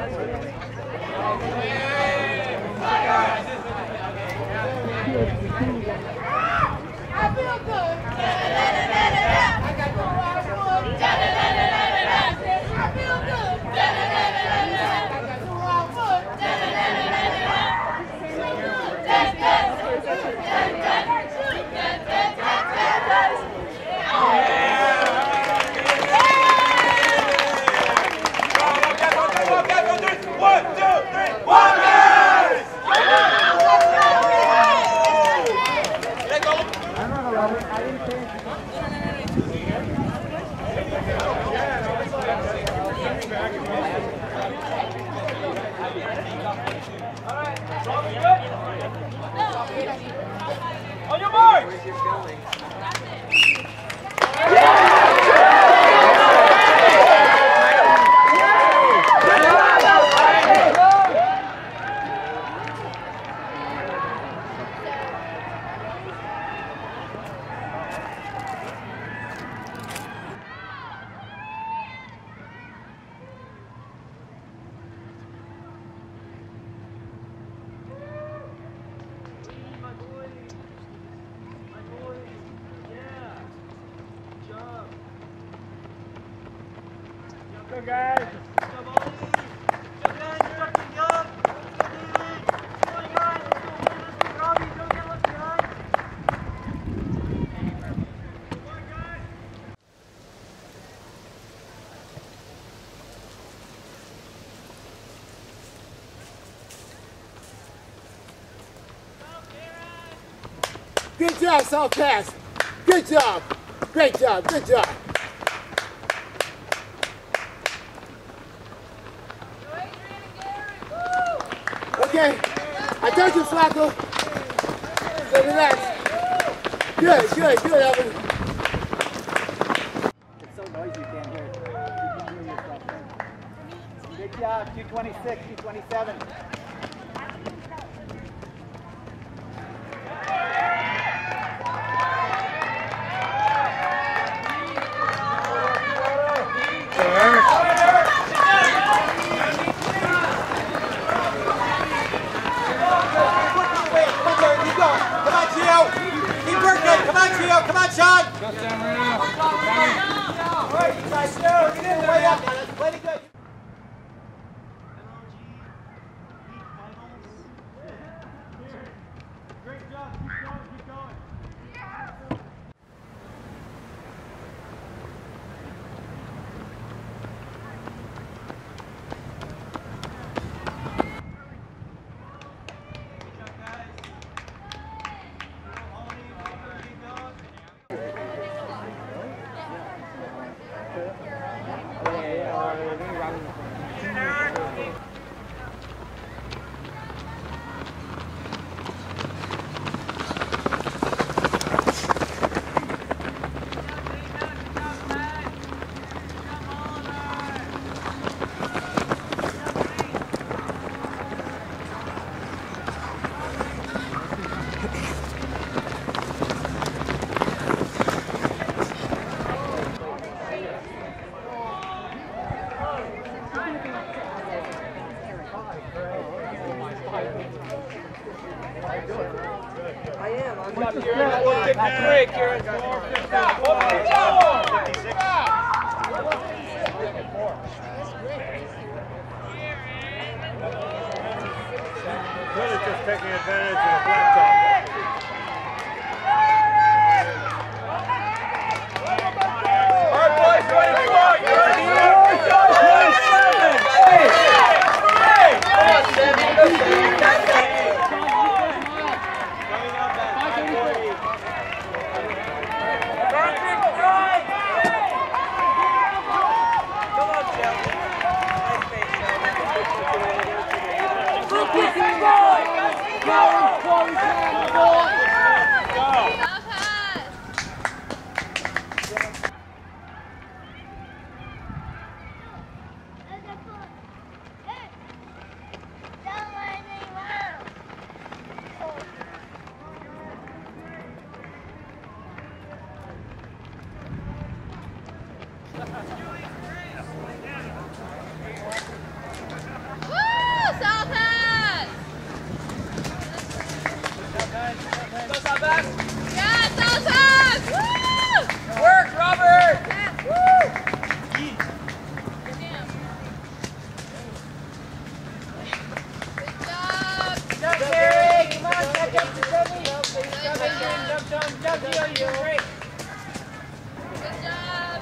On your mark! Go guys! Good job, South Pass. Good job. Great job. Good job. Okay. I told you, Flacco. So relax. Good, good, good, Evan. It's so noisy you can't hear it. You can hear yourself. Good job. 226, 227. Come on, Gio. Come on, Sean. Go San Marino. All right, you guys go. Get in the way up. Play it good. Great job. Keep going. Keep going. Really just taking advantage of the flat top. All right, boys, 2 Yeah, Dalton! Woo! Work, Robert! Woo! Good job! Jump, Gary! Come on, catch up to Jenny! Jump, Gio, you're great! Good job!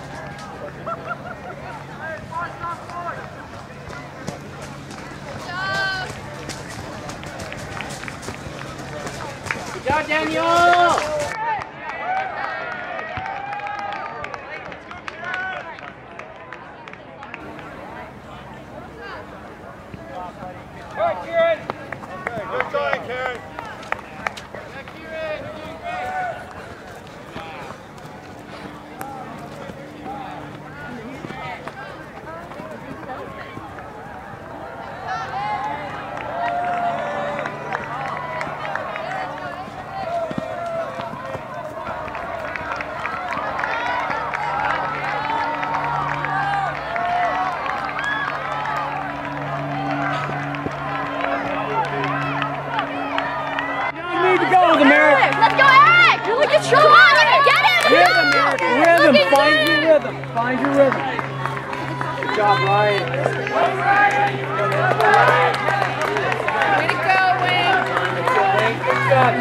Good job! Good job, Daniel! Good, Kieran! Good going, Karen. Let's go, Eric! Look at Sean! You can get him! Rhythm, find your rhythm. Find your rhythm. Good job, Ryan. Way to go, Wayne! Good job.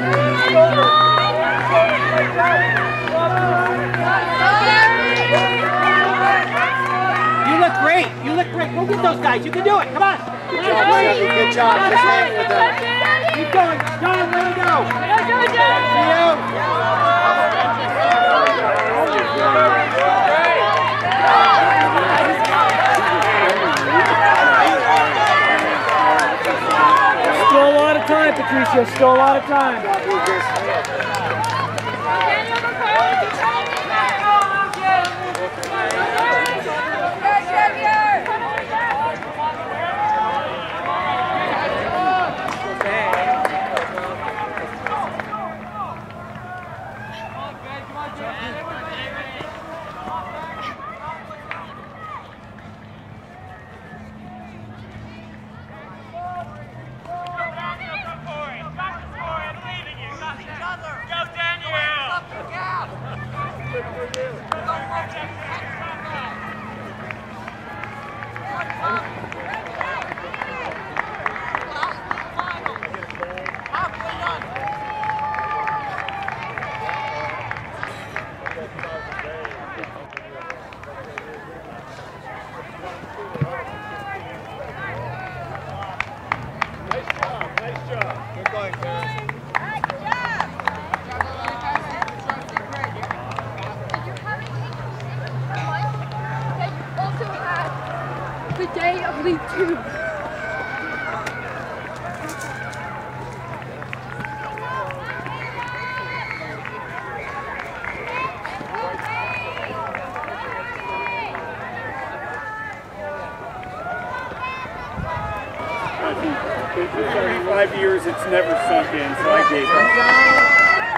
You look great. You look great. Go get those guys. You can do it. Come on. Good job, Chucky. Good job. Just hang with them. Keep going. John, let it go. Still a lot of time, Patricia. Still a lot of time. The day of League 2. 35 years, it's never sunk in, so I gave it.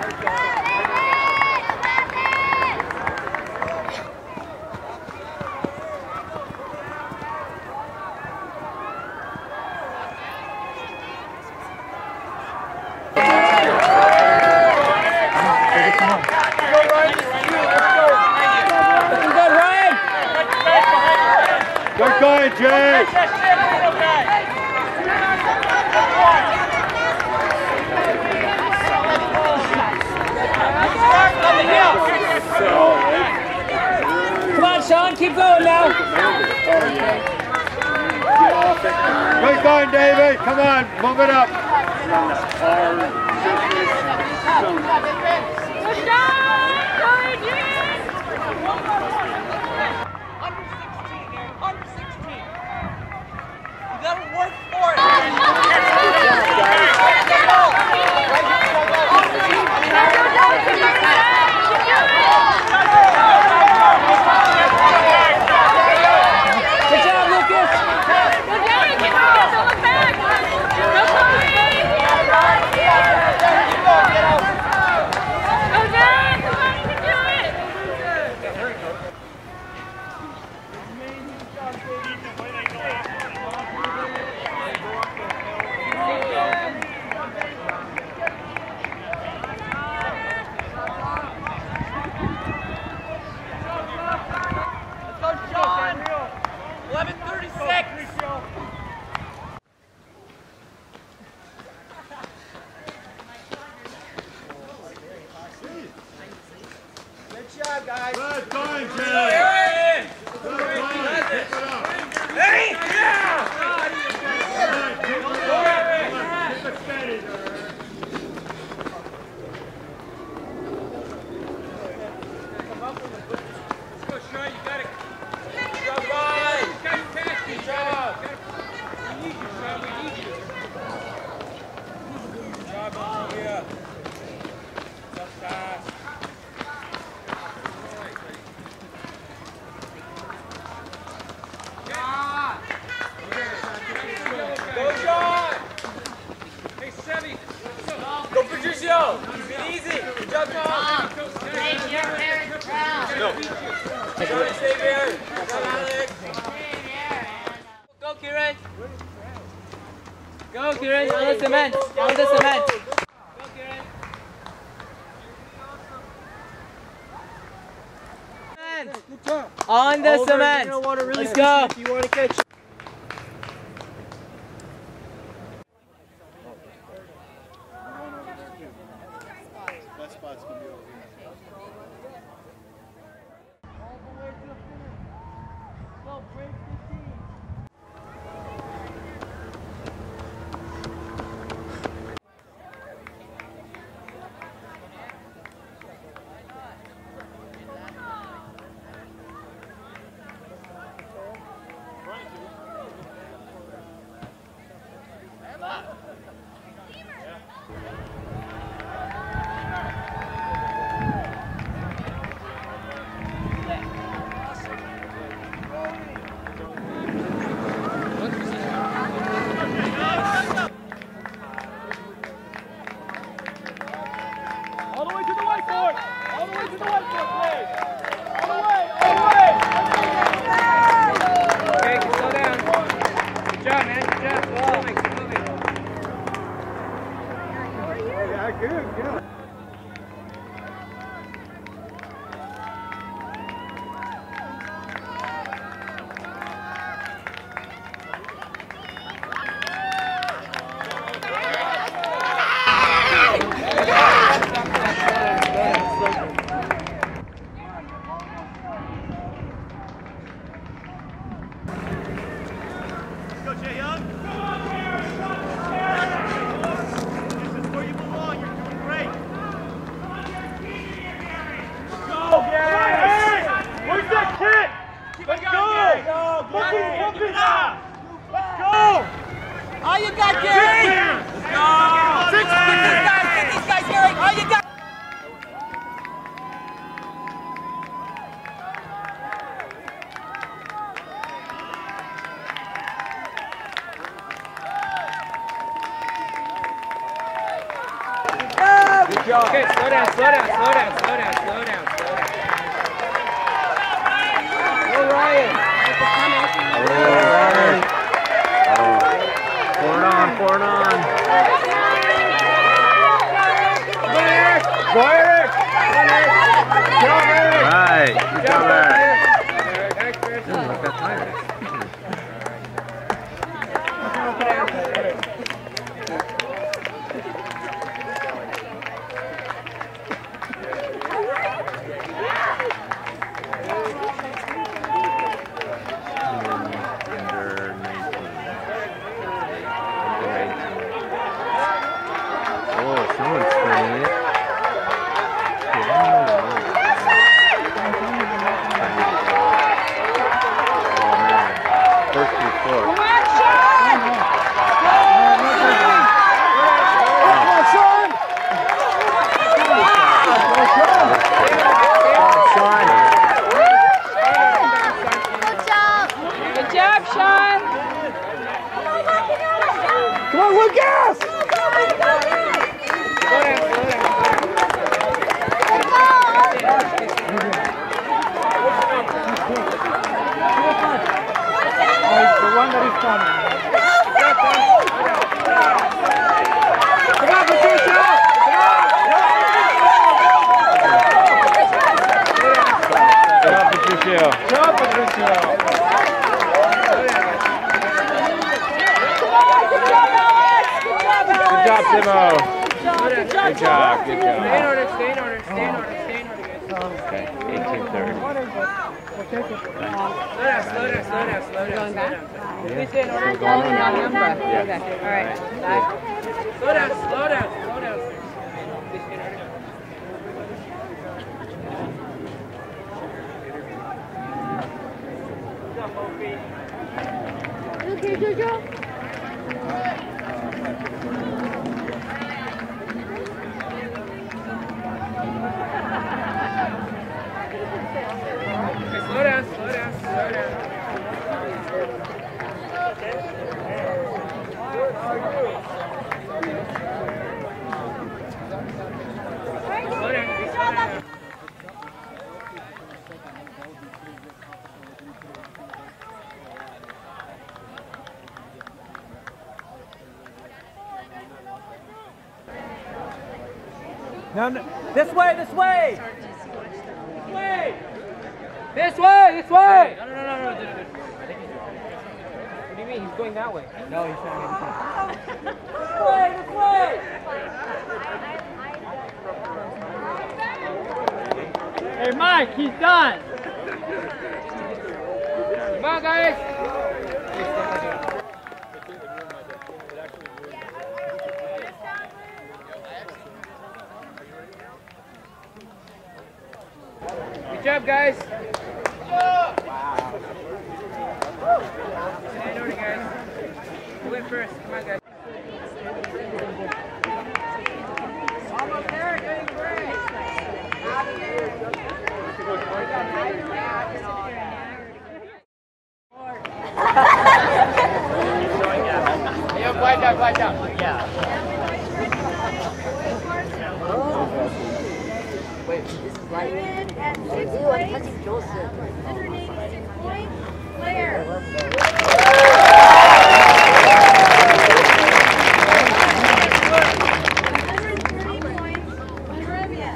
Good going, Jay! Come on, Sean, keep going now. Good going, David. Come on, move it up. guys. Good going, Jay. Good going. Keep it up. Hey! Yeah! Keep it steady. Let's go, Sean. You got it. Good job, Ryan. Good job. We need you, Sean. We need you. Good job, Monrovia. Up fast. Go, Sean! Hey, Sevy! Go, Patricio! Easy! Good job, Sean! Go! Stay there! Good job, Alex! Go, Kieran! Go, Kieran! On the cement! On the cement! Go, Kieran! On the cement! Let's go! If you want to catch. That spot's gonna be over here. All the way to the whiteboard! All the way to the whiteboard, please! All the way! All the way! Okay, slow down. Good job, man. Good job. Keep moving. Yeah, good, good. All you got, Gary! Go! Get these guys, Gary! All you got! Good job. Okay, slow down. Go, Ryan! Pour it on. Go, Eric! Right, good job, Eric. Look that tired. Good job, Timo. Good job. Stay in order, stay in order, stay in order, stay in order, guys. Okay, 18:30. Slow down. Going back? Please stay in order. Still going on? Number. Yeah. Okay. All right. Bye. Slow down. Please stay in order. You okay, Jojo? Slow down. No, this way! This way! No. What do you mean? He's going that way. No, he's not. This way! Hey, Mike, he's done. Come on, guys! Good job, guys! Stay in order, guys. You went first. Come on, guys. Almost there. Getting great. Yeah, quiet down. Yeah. Wait, this is like at 6 points, Joseph. 186 points, Blair. 130 points, Monrovia.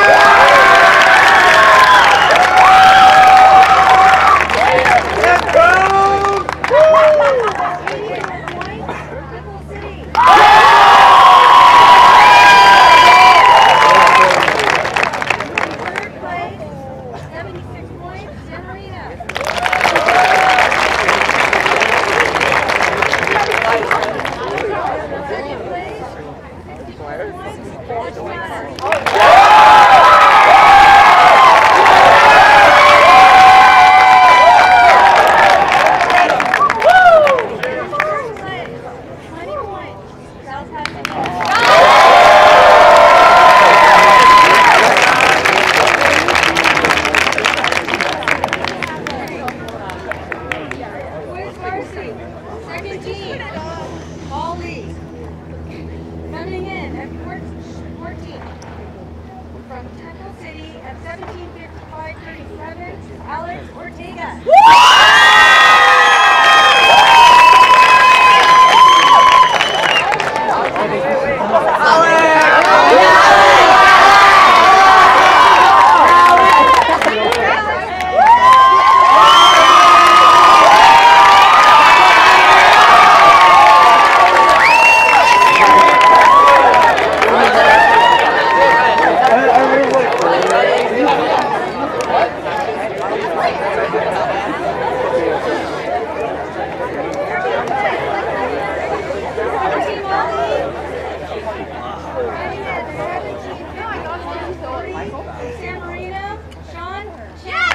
San Marino, Sean? Yes!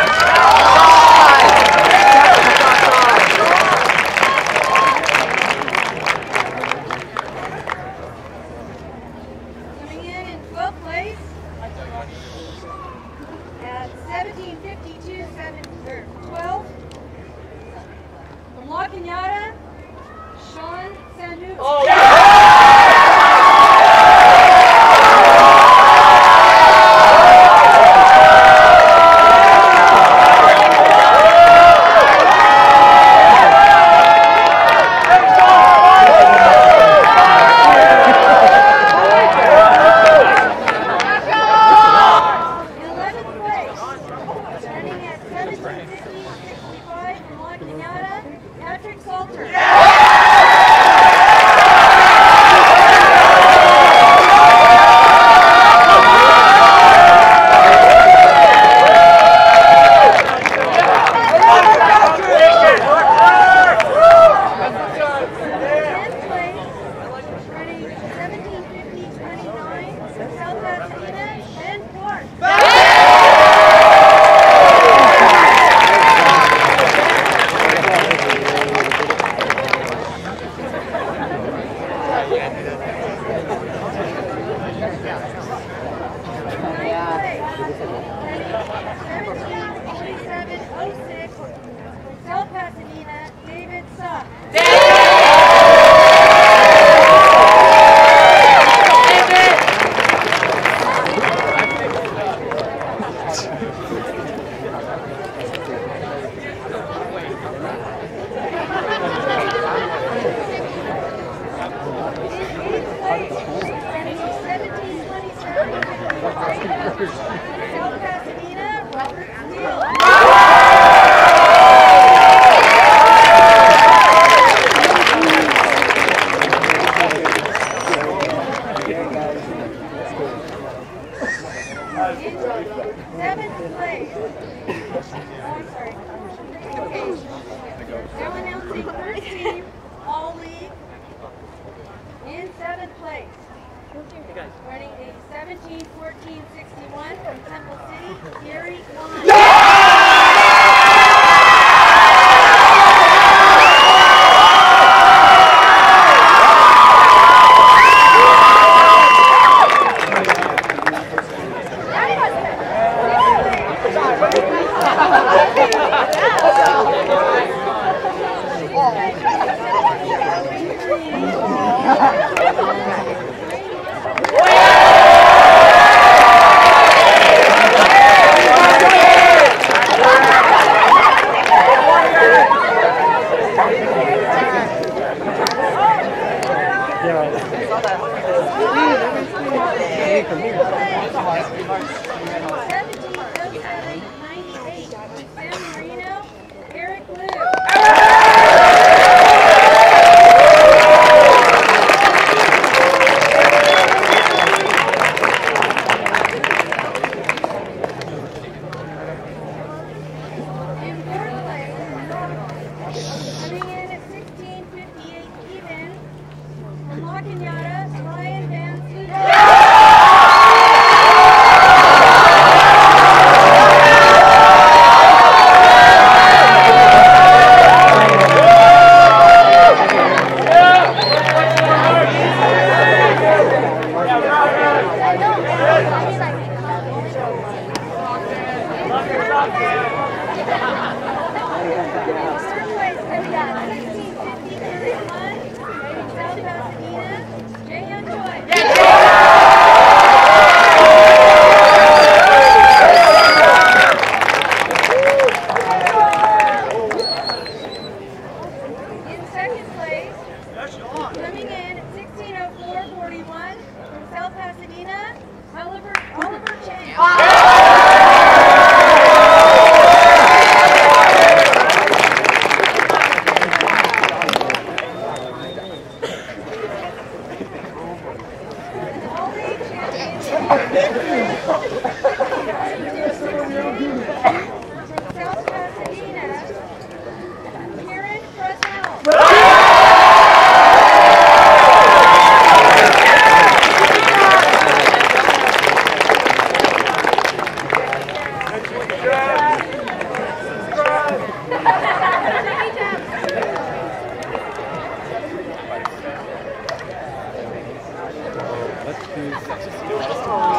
Coming in 12th place at 17:52.12. From La Cañada, Sean Sandu. Patrick Salter. Yeah! South Pasadena, and Park. South Pasadena, David Suck. South Pasadena, Robert Steele. Seventh place. Oh, I'm sorry. Okay. Now announcing first team, all league. In seventh place. Running a 17-14-61 from Temple City, Gary Klein. San Marino, Eric Liu. Let's do